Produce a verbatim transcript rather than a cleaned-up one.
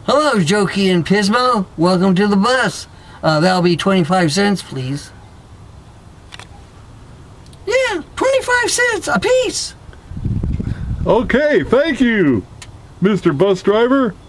Hello, Jokey and Pismo. Welcome to the bus. Uh, that'll be twenty-five cents, please. Yeah, twenty-five cents a piece. Okay, thank you, Mister Bus Driver.